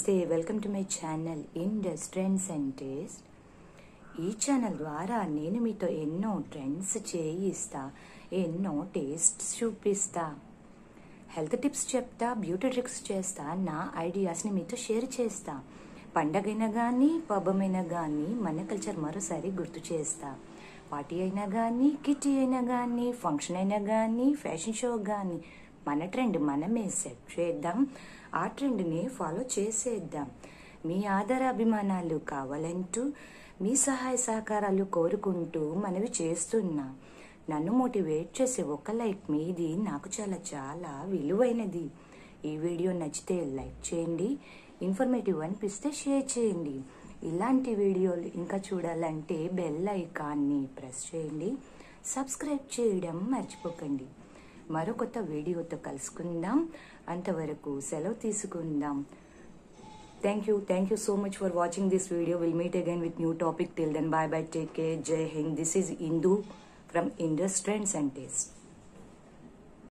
నమస్తే, welcome to my channel Indus trends and taste. ఈ channel ద్వారా నేను మీతో ఎన్నో ట్రెండ్స్ చేయిస్తా, ఎన్నో టేస్ట్స్ చూపిస్తా, హెల్త్ టిప్స్ చెప్తా, బ్యూటీ ట్రిక్స్ చేస్తా, నా ఐడియాస్ని మీతో షేర్ చేస్తా. పండగైనా కానీ పబ్బమైనా కానీ మన కల్చర్ మరోసారి గుర్తు చేస్తా. పార్టీ అయినా కానీ, కిటీ అయినా కానీ, ఫంక్షన్ అయినా కానీ, ఫ్యాషన్ షో కానీ మన ట్రెండ్ మనమే సెట్ చేద్దాం, ఆ ట్రెండ్ని ఫాలో చేసేద్దాం. మీ ఆదర అభిమానాలు కావాలంటూ, మీ సహాయ సహకారాలు కోరుకుంటూ మనవి చేస్తున్నా. నన్ను మోటివేట్ చేసే ఒక లైక్ మీది నాకు చాలా చాలా విలువైనది. ఈ వీడియో నచ్చితే లైక్ చేయండి, ఇన్ఫర్మేటివ్ అనిపిస్తే షేర్ చేయండి. ఇలాంటి వీడియోలు ఇంకా చూడాలంటే బెల్ ఐకాన్ని ప్రెస్ చేయండి, సబ్స్క్రైబ్ చేయడం మర్చిపోకండి. మరో కొత్త వీడియోతో కలుసుకుందాం. అంతవరకు సెలవు తీసుకుందాం. Thank you so much for watching this video. We'll meet again with new topic. Till then, bye bye, take care, Jai Hind. This is Indu from Indus Trends and Taste.